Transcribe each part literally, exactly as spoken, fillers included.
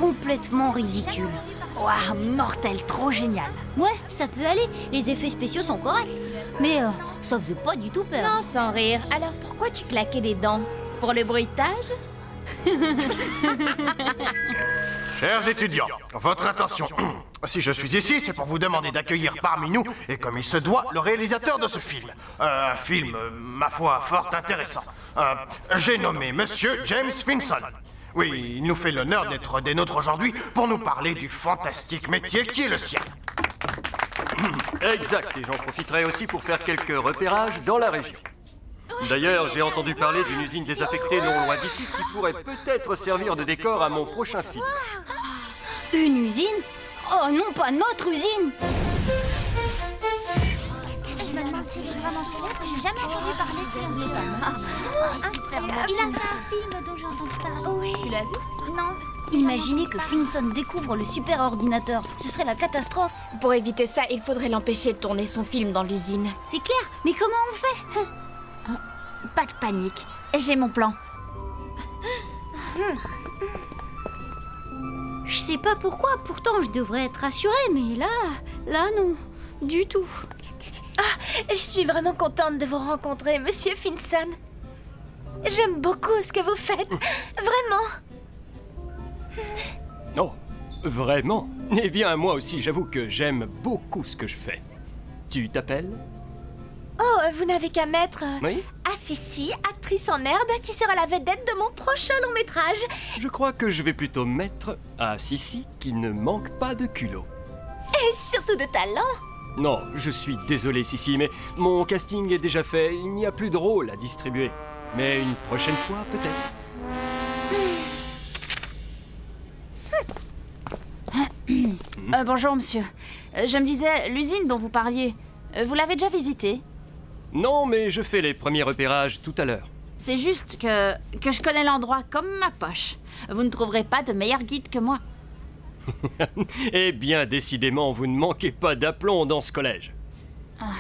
complètement ridicule. Waouh, mortel, trop génial. Ouais, ça peut aller, les effets spéciaux sont corrects. Mais euh, ça faisait pas du tout peur. Non, sans rire. Alors pourquoi tu claquais des dents? Pour le bruitage? Chers étudiants, votre attention. Si je suis ici, c'est pour vous demander d'accueillir parmi nous, et comme il se doit, le réalisateur de ce film. Euh, un film, euh, ma foi, fort intéressant. Euh, J'ai nommé Monsieur James Finson. Oui, il nous fait l'honneur d'être des nôtres aujourd'hui pour nous parler du fantastique métier qui est le sien. Exact, et j'en profiterai aussi pour faire quelques repérages dans la région. D'ailleurs, j'ai entendu parler d'une usine désaffectée non loin d'ici qui pourrait peut-être servir de décor à mon prochain film. Une usine? Oh non, pas notre usine! Je me demande si c'est vraiment célèbre, j'ai jamais entendu parler de ce film. Ah, super bon. Il a fait un film dont j'ai entendu parler. Oui. Tu l'as vu? Non. Imaginez que Finson découvre le super ordinateur. Ce serait la catastrophe. Pour éviter ça, il faudrait l'empêcher de tourner son film dans l'usine. C'est clair, mais comment on fait? Pas de panique, j'ai mon plan. Je sais pas pourquoi, pourtant je devrais être rassurée, mais là, là non, du tout. Ah, je suis vraiment contente de vous rencontrer, Monsieur Finson. J'aime beaucoup ce que vous faites, vraiment. Oh, vraiment? Eh bien, moi aussi, j'avoue que j'aime beaucoup ce que je fais. Tu t'appelles? Oh, vous n'avez qu'à mettre... Oui? Ah si si, actrice en herbe qui sera la vedette de mon prochain long métrage. Je crois que je vais plutôt mettre à Sissi qui ne manque pas de culot. Et surtout de talent. Non, je suis désolé Sissi, mais mon casting est déjà fait. Il n'y a plus de rôle à distribuer. Mais une prochaine fois, peut-être. Euh, bonjour, monsieur. Euh, je me disais, l'usine dont vous parliez, euh, vous l'avez déjà visitée? Non, mais je fais les premiers repérages tout à l'heure. C'est juste que, que je connais l'endroit comme ma poche. Vous ne trouverez pas de meilleur guide que moi. Eh bien, décidément, vous ne manquez pas d'aplomb dans ce collège. Ah.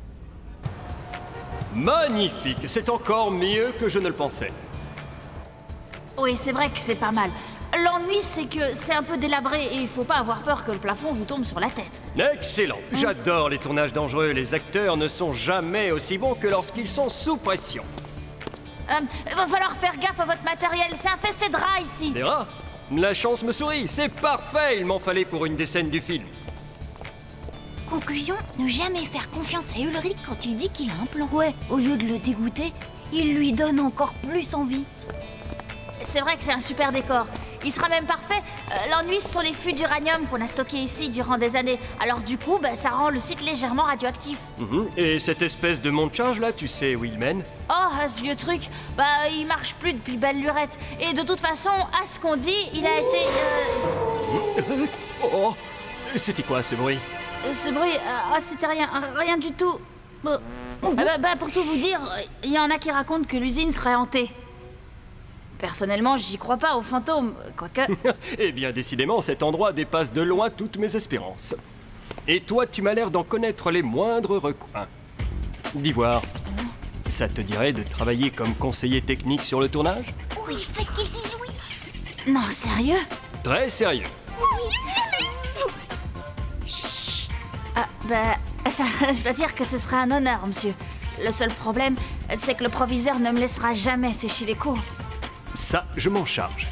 Magnifique! C'est encore mieux que je ne le pensais. Oui, c'est vrai que c'est pas mal. L'ennui, c'est que c'est un peu délabré et il faut pas avoir peur que le plafond vous tombe sur la tête. Excellent! J'adore les tournages dangereux. Les acteurs ne sont jamais aussi bons que lorsqu'ils sont sous pression. Euh, il va falloir faire gaffe à votre matériel. C'est infesté de rats ici. Des rats? La chance me sourit. C'est parfait. Il m'en fallait pour une des scènes du film. Conclusion, ne jamais faire confiance à Ulrich quand il dit qu'il a un plan. Ouais, au lieu de le dégoûter, il lui donne encore plus envie. C'est vrai que c'est un super décor. Il sera même parfait. Euh, L'ennui, ce sont les fûts d'uranium qu'on a stockés ici durant des années. Alors du coup, bah, ça rend le site légèrement radioactif. Mhm. Et cette espèce de monte-charge là, tu sais où il mène? Oh, ce vieux truc, bah il marche plus depuis belle lurette. Et de toute façon, à ce qu'on dit, il a été... Euh... Oh, c'était quoi ce bruit? euh, ce bruit, euh, ah c'était rien, rien du tout. Bon. Ah bah, bah, pour tout vous dire, il y en a qui racontent que l'usine serait hantée. Personnellement, j'y crois pas aux fantômes, quoique... Eh bien, décidément, cet endroit dépasse de loin toutes mes espérances. Et toi, tu m'as l'air d'en connaître les moindres recoins. D'Ivoire, ça te dirait de travailler comme conseiller technique sur le tournage? Oui, faites qu'ils disent oui. Non, sérieux? Très sérieux. Ah, bah, ça, je dois dire que ce sera un honneur, monsieur. Le seul problème, c'est que le proviseur ne me laissera jamais sécher les cours. Ça, je m'en charge.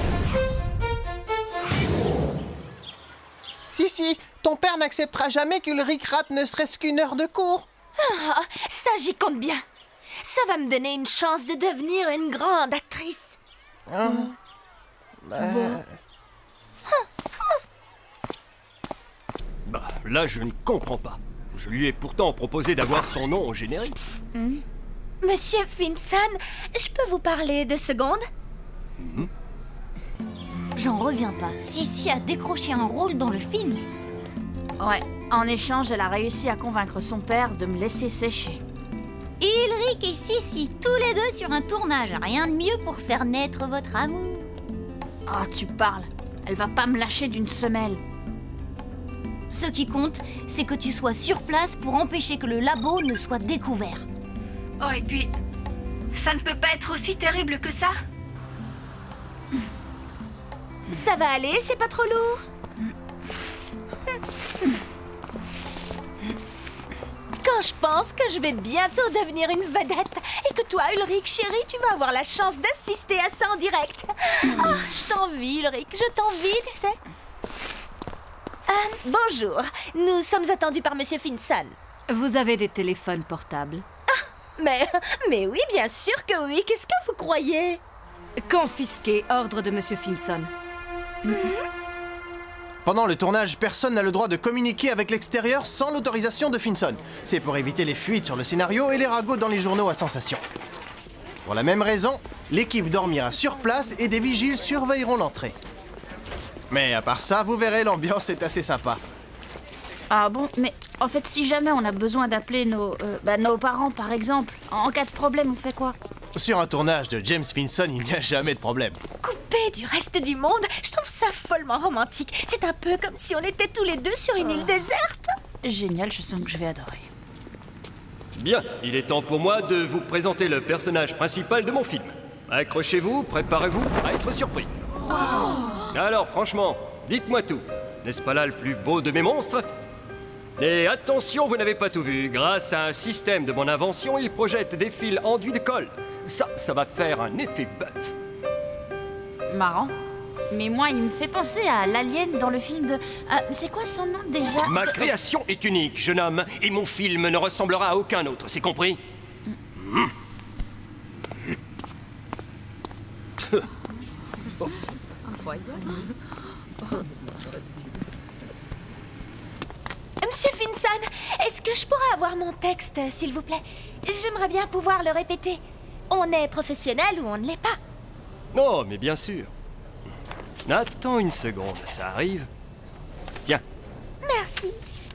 Si, si, ton père n'acceptera jamais qu'Ulrich rate ne serait-ce qu'une heure de cours. Ah, ça, j'y compte bien. Ça va me donner une chance de devenir une grande actrice. Hein? Bah... Bah, là, je ne comprends pas. Je lui ai pourtant proposé d'avoir son nom au générique. Mmh. Monsieur Finson, je peux vous parler deux secondes? Mmh. J'en reviens pas. Sissi a décroché un rôle dans le film. Ouais, en échange, elle a réussi à convaincre son père de me laisser sécher. Ulrich et Sissi, tous les deux sur un tournage. Rien de mieux pour faire naître votre amour. Ah, tu parles. Elle va pas me lâcher d'une semelle. Ce qui compte, c'est que tu sois sur place pour empêcher que le labo ne soit découvert. Oh, et puis, ça ne peut pas être aussi terrible que ça? Ça va aller, c'est pas trop lourd? Quand je pense que je vais bientôt devenir une vedette et que toi, Ulrich, chérie, tu vas avoir la chance d'assister à ça en direct. Oh, je t'envie, Ulrich, je t'envie, tu sais. Euh, bonjour, nous sommes attendus par Monsieur Finson. Vous avez des téléphones portables? Ah, mais, mais oui, bien sûr que oui. Qu'est-ce que vous croyez? Confisqué, ordre de Monsieur Finson. Mm-hmm. Pendant le tournage, personne n'a le droit de communiquer avec l'extérieur sans l'autorisation de Finson. C'est pour éviter les fuites sur le scénario et les ragots dans les journaux à sensation. Pour la même raison, l'équipe dormira sur place et des vigiles surveilleront l'entrée. Mais à part ça, vous verrez, l'ambiance est assez sympa. Ah bon? Mais en fait, si jamais on a besoin d'appeler nos, euh, bah, nos parents, par exemple, en cas de problème, on fait quoi? Sur un tournage de James Finson, il n'y a jamais de problème. Coupé du reste du monde, je trouve ça follement romantique. C'est un peu comme si on était tous les deux sur une île déserte. Génial, je sens que je vais adorer. Bien, il est temps pour moi de vous présenter le personnage principal de mon film. Accrochez-vous, préparez-vous à être surpris. Oh. Alors franchement, dites-moi tout. N'est-ce pas là le plus beau de mes monstres? Et attention, vous n'avez pas tout vu. Grâce à un système de mon invention, il projette des fils enduits de colle. Ça, ça va faire un effet bœuf. Marrant. Mais moi, il me fait penser à l'alien dans le film de... Euh, c'est quoi son nom déjà? Ma création est unique, jeune homme, et mon film ne ressemblera à aucun autre, c'est compris? mmh. Monsieur Finson, est-ce que je pourrais avoir mon texte, s'il vous plaît? J'aimerais bien pouvoir le répéter. On est professionnel ou on ne l'est pas? Non, mais bien sûr. Attends une seconde, ça arrive. Tiens. Merci.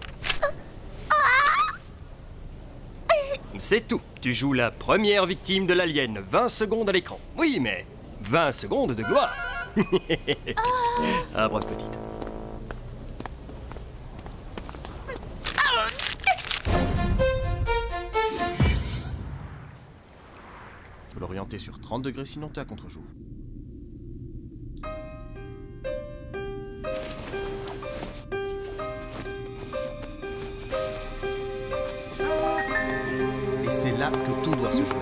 C'est tout. Tu joues la première victime de l'alien. vingt secondes à l'écran. Oui, mais vingt secondes de gloire. Ah, bref, petite. Faut l'orienter sur trente degrés, sinon t'es à contre-jour. Et c'est là que tout doit se jouer.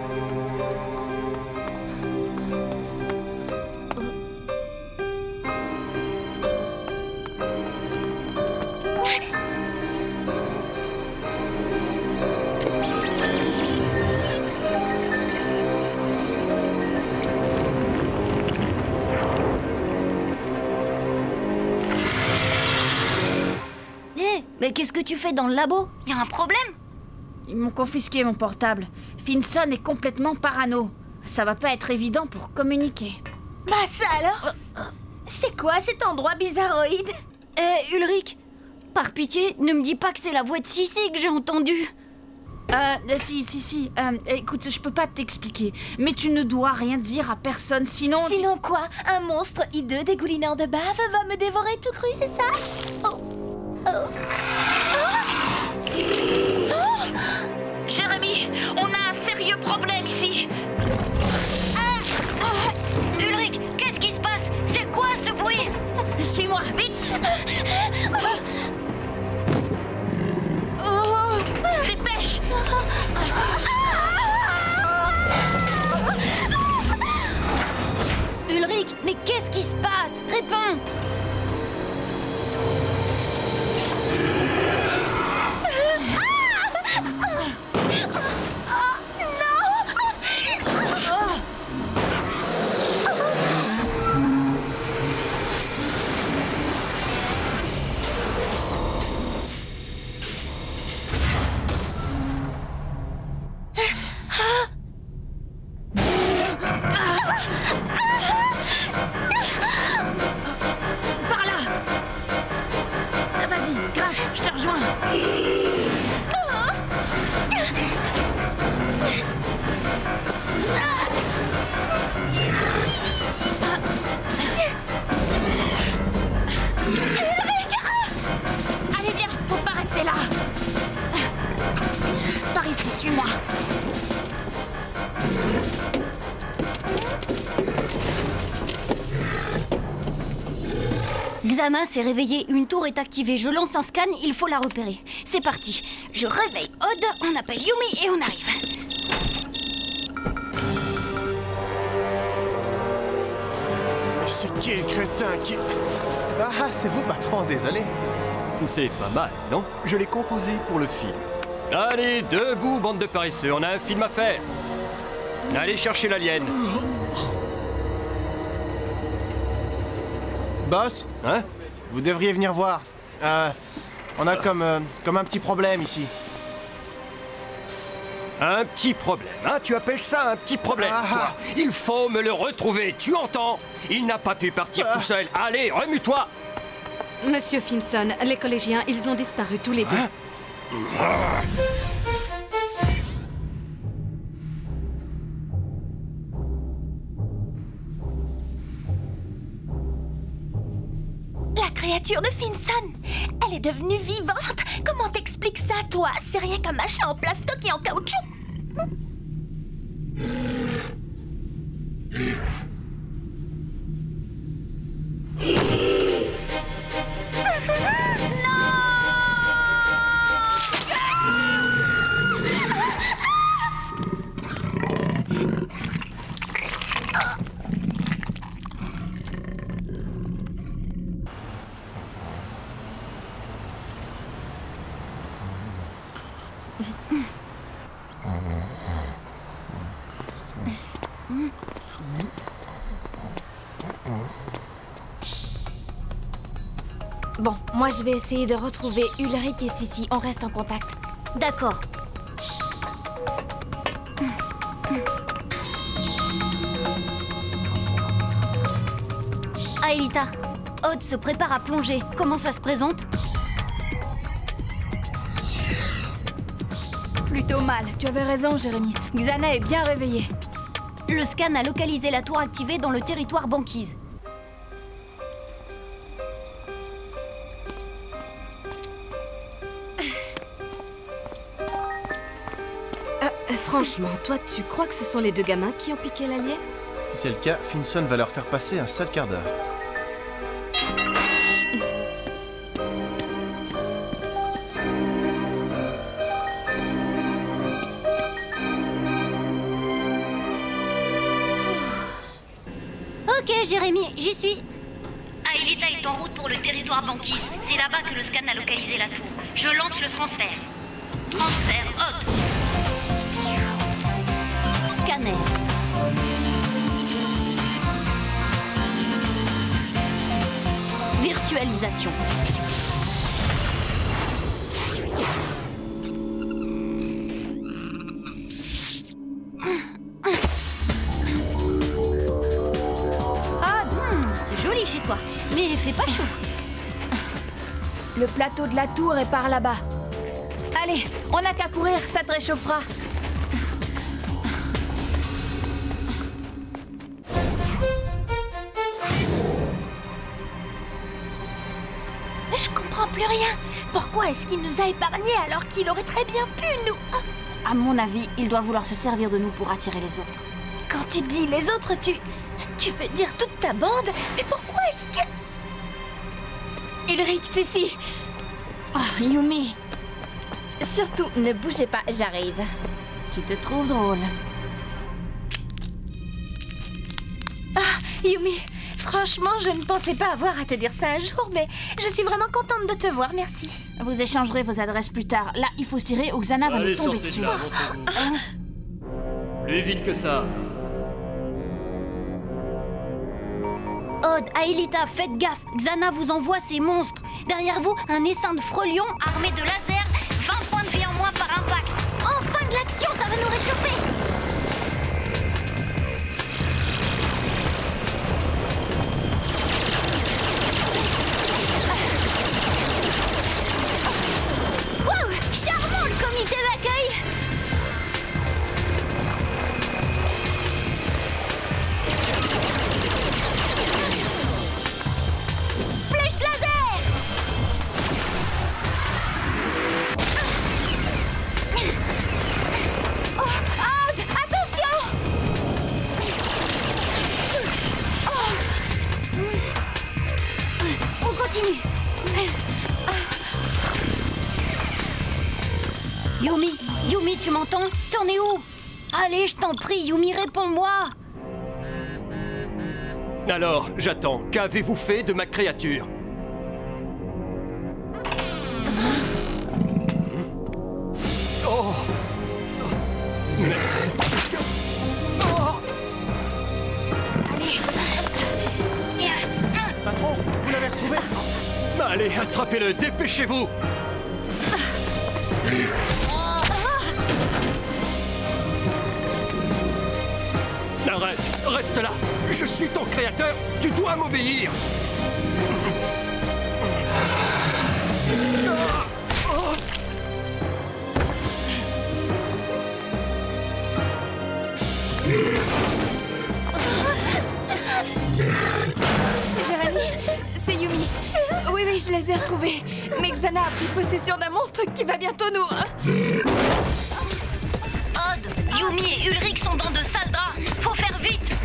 Mais qu'est-ce que tu fais dans le labo? Y a un problème? Ils m'ont confisqué mon portable. Finson est complètement parano. Ça va pas être évident pour communiquer. Bah ça alors? C'est quoi cet endroit bizarroïde? Eh, Ulrich, par pitié, ne me dis pas que c'est la voix de Sissi que j'ai entendue. Euh, si, si, si. Euh, écoute, je peux pas t'expliquer. Mais tu ne dois rien dire à personne, sinon... Sinon quoi? Un monstre hideux dégoulinant de bave va me dévorer tout cru, c'est ça? Oh. Oh. Oh. Oh. Jérémy, on a un sérieux problème ici. Ah. Ah. Ulrich, qu'est-ce qui se passe? C'est quoi ce bruit? Suis-moi, vite. Oh. Dépêche. Ulrich, mais qu'est-ce qui se passe? Réponds. Xana s'est réveillée, une tour est activée. Je lance un scan, il faut la repérer. C'est parti. Je réveille Odd, on appelle Yumi et on arrive. Mais c'est qui le crétin qui... Ah, c'est vous, patron, désolé. C'est pas mal, non? Je l'ai composé pour le film. Allez, debout, bande de paresseux, on a un film à faire. Allez chercher l'alien. Boss, Hein? vous devriez venir voir. Euh, on a comme, euh, comme un petit problème ici. Un petit problème, hein? Tu appelles ça un petit problème, Ah, toi? ah. Il faut me le retrouver, tu entends? Il n'a pas pu partir Ah. tout seul. Allez, remue-toi! Monsieur Finson, les collégiens, ils ont disparu tous les deux. Hein? La créature de Finson, elle est devenue vivante. Comment t'expliques ça, toi? C'est rien qu'un machin en plastoc et en caoutchouc. Bon, moi je vais essayer de retrouver Ulrich et Sissi. On reste en contact. D'accord. Aelita, Odd se prépare à plonger. Comment ça se présente? Plutôt mal. Tu avais raison, Jérémy. Xana est bien réveillée. Le scan a localisé la tour activée dans le territoire banquise. Euh, franchement, toi, tu crois que ce sont les deux gamins qui ont piqué l'alien? Si c'est le cas, Finson va leur faire passer un sale quart d'heure. Ok, Jérémy, j'y suis. Aelita est en route pour le territoire banquise. C'est là-bas que le scan a localisé la tour. Je lance le transfert. Transfert Odd. Scanner. Virtualisation. Joli chez toi, mais il fait pas chaud. Le plateau de la tour est par là-bas. Allez, on n'a qu'à courir, ça te réchauffera. Je comprends plus rien. Pourquoi est-ce qu'il nous a épargnés alors qu'il aurait très bien pu nous... À mon avis, il doit vouloir se servir de nous pour attirer les autres. Quand tu dis les autres, tu... Tu veux dire toute ta bande? Mais pourquoi est-ce que... Ulrich, Sissi! Oh, Yumi, Surtout, ne bougez pas, j'arrive. tu te trouves drôle. Ah, Yumi, franchement, je ne pensais pas avoir à te dire ça un jour, mais je suis vraiment contente de te voir, merci. Vous échangerez vos adresses plus tard. Là, il faut se tirer ou Xana va nous Allez, tomber sortez dessus. de là, montrez-vous. Plus vite que ça. Odd, Aelita, faites gaffe. Xana vous envoie ces monstres. Derrière vous, un essaim de frelions armé de lasers. vingt points de vie en moins par impact. Enfin de l'action, ça va nous réchauffer. Wow, charmant le comité d'accueil. Flèche laser. Oh, ah. Yumi, Yumi, tu m'entends? T'en es où? Allez, je t'en prie, Yumi, réponds-moi. Alors, j'attends. Qu'avez-vous fait de ma créature? Oh! Mais... qu'est-ce que... Oh! Allez. Patron, vous l'avez retrouvé? Allez, attrapez-le, dépêchez-vous! Arrête, reste là! Je suis ton créateur, tu dois m'obéir! Jérémy, c'est Yumi. Oui, oui, je les ai retrouvés. Mais Xana a pris possession d'un monstre qui va bientôt nous... Odd, Yumi et Ulrich sont dans de sales draps. Faut faire vite.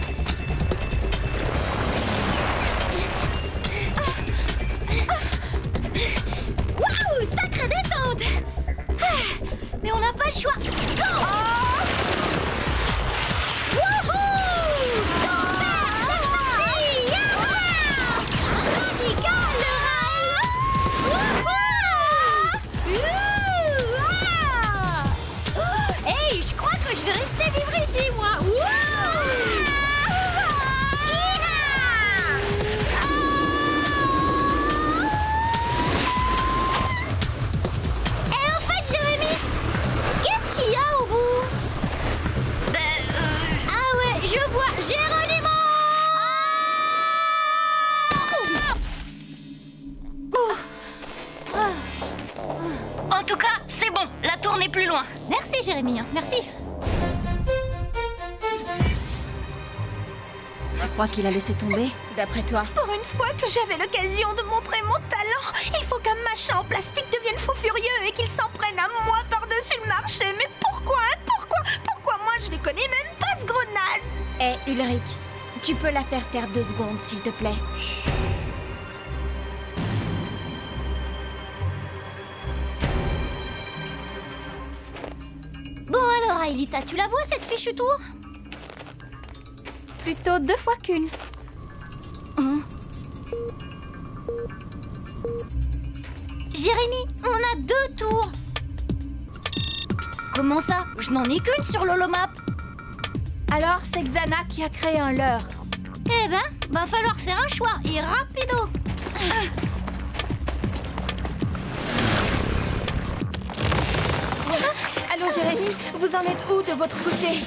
Waouh, sacrée descente. Mais on n'a pas le choix. Go! Wouhou! Radical, le rail! Hey, je crois que je vais rester vivre ici, moi. Et en fait, Jérémy, qu'est-ce qu'il y a au bout? Ben, euh... ah ouais, je vois, Géronimo! En tout cas, c'est bon, la tour n'est plus loin. Merci, Jérémy, merci. Tu crois qu'il a laissé tomber? D'après toi. Pour une fois que j'avais l'occasion de montrer mon talent, il faut qu'un machin en plastique devienne fou furieux et qu'il s'en prenne à moi par-dessus le marché. Mais pourquoi? Pourquoi? Pourquoi moi je les connais même pas, ce gros naze? Hé, Ulrich, tu peux la faire taire deux secondes, s'il te plaît. Bon alors, Aelita, tu la vois cette fichue tour? Plutôt deux fois qu'une. Hein? Jérémy, on a deux tours. Comment ça? Je n'en ai qu'une sur l'holomap. Alors, c'est Xana qui a créé un leurre. Eh ben, va falloir faire un choix, et rapido. Allô, Jérémy, vous en êtes où de votre côté?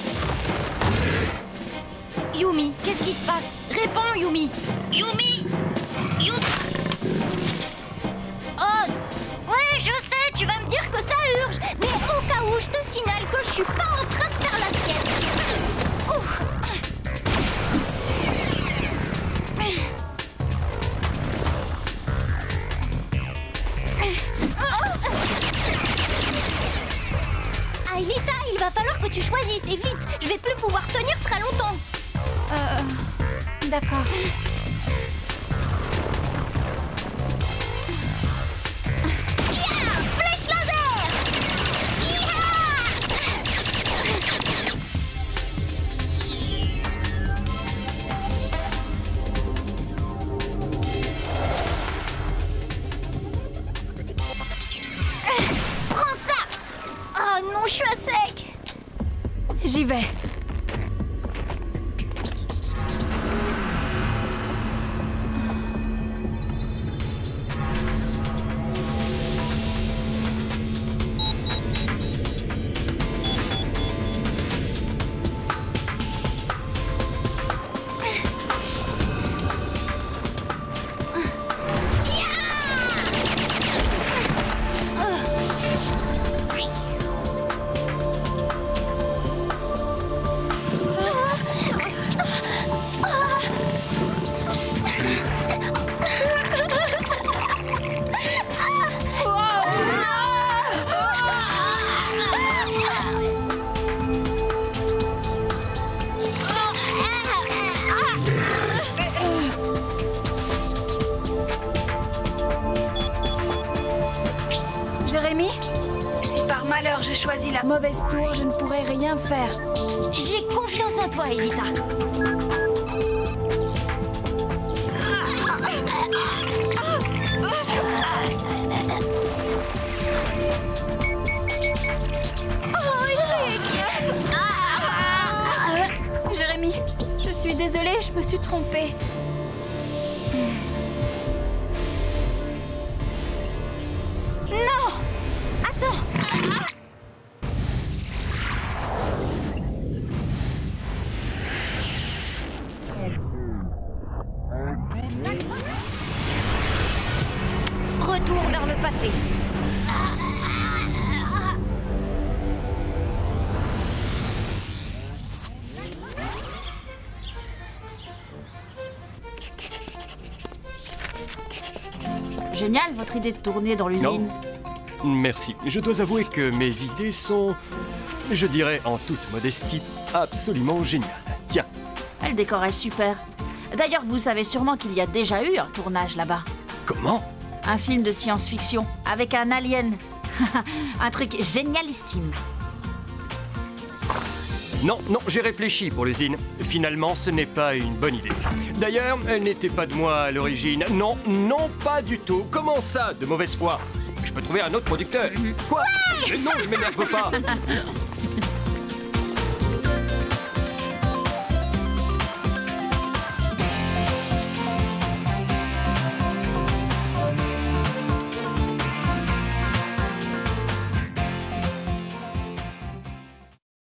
Yumi, qu'est-ce qui se passe? Réponds, Yumi. Yumi! Yumi! Odd! Ouais, je sais, tu vas me dire que ça urge, mais au cas où, je te signale que je suis pas en train de faire la sieste. Ouf! Aelita, il va falloir que tu choisisses, et vite! Je vais plus pouvoir tenir très longtemps. Euh... D'accord. Yeah! Flèche laser! Prends ça! Oh non, je suis à sec! J'y vais. l'heure j'ai choisi la mauvaise tour, je ne pourrai rien faire. J'ai confiance en toi, Elita. Jérémy, je suis désolée, je me suis trompée. Non! Attends! Retour vers le passé. Génial, votre idée de tourner dans l'usine. Merci. Je dois avouer que mes idées sont, je dirais en toute modestie, absolument géniales. Tiens. Le décor est super. D'ailleurs, vous savez sûrement qu'il y a déjà eu un tournage là-bas. Comment? Un film de science-fiction avec un alien. Un truc génialissime. Non, non, j'ai réfléchi pour l'usine. Finalement, ce n'est pas une bonne idée. D'ailleurs, elle n'était pas de moi à l'origine. Non, non, pas du tout. Comment ça, de mauvaise foi? Je peux trouver un autre producteur. Quoi? Mais non, je m'énerve pas.